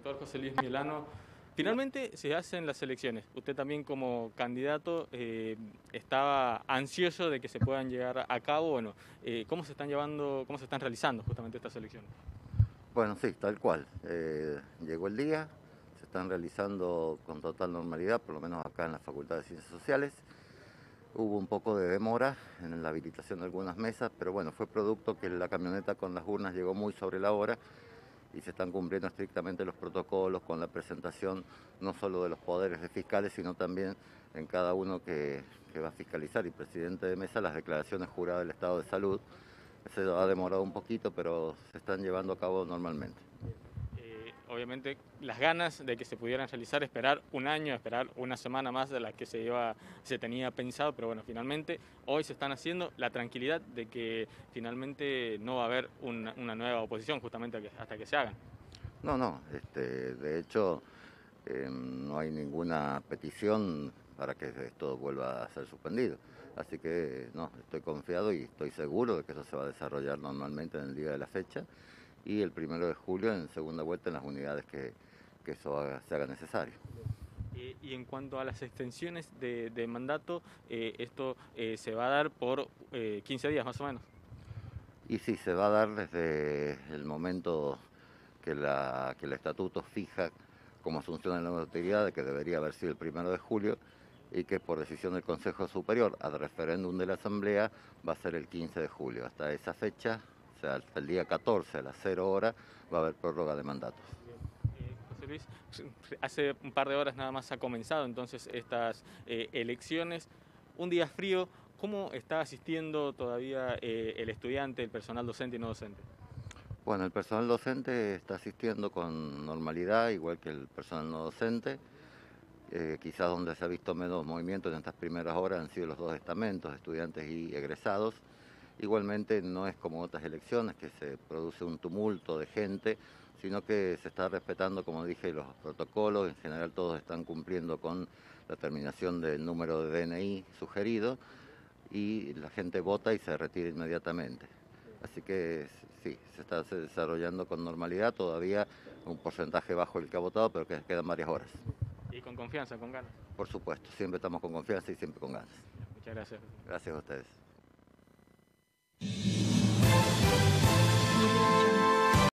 Doctor José Luis Mielano, finalmente se hacen las elecciones. Usted también como candidato estaba ansioso de que se puedan llevar a cabo. Bueno, ¿cómo se están llevando, cómo se están realizando justamente estas elecciones? Bueno, sí, tal cual. Llegó el día, se están realizando con total normalidad, por lo menos acá en la Facultad de Ciencias Sociales. Hubo un poco de demora en la habilitación de algunas mesas, pero bueno, fue producto que la camioneta con las urnas llegó muy sobre la hora y se están cumpliendo estrictamente los protocolos con la presentación no solo de los poderes de fiscales, sino también en cada uno que va a fiscalizar y presidente de mesa las declaraciones juradas del estado de salud. Se ha demorado un poquito, pero se están llevando a cabo normalmente. Obviamente las ganas de que se pudieran realizar, esperar un año, esperar una semana más de la que se tenía pensado, pero bueno, finalmente hoy se están haciendo, la tranquilidad de que finalmente no va a haber una nueva oposición justamente hasta que se hagan. No, de hecho no hay ninguna petición para que esto vuelva a ser suspendido. Así que no, estoy confiado y estoy seguro de que eso se va a desarrollar normalmente en el día de la fecha y el 1 de julio en segunda vuelta en las unidades que eso se haga necesario. Y en cuanto a las extensiones de mandato, esto se va a dar por 15 días más o menos. Y sí, se va a dar desde el momento que el estatuto fija como asunción de la autoridad de que debería haber sido el 1 de julio y que por decisión del Consejo Superior al referéndum de la Asamblea va a ser el 15 de julio. Hasta esa fecha, o sea, hasta el día 14 a las 0 horas, va a haber prórroga de mandatos. José Luis, hace un par de horas nada más ha comenzado entonces estas elecciones. Un día frío, ¿cómo está asistiendo todavía el estudiante, el personal docente y no docente? Bueno, el personal docente está asistiendo con normalidad, igual que el personal no docente. Quizás donde se ha visto menos movimiento en estas primeras horas han sido los dos estamentos, estudiantes y egresados. Igualmente no es como otras elecciones que se produce un tumulto de gente, sino que se está respetando, como dije, los protocolos. En general todos están cumpliendo con la terminación del número de DNI sugerido y la gente vota y se retira inmediatamente. Así que sí, se está desarrollando con normalidad, todavía un porcentaje bajo el que ha votado, pero que quedan varias horas. Y con confianza, con ganas. Por supuesto, siempre estamos con confianza y siempre con ganas. Muchas gracias. Gracias a ustedes.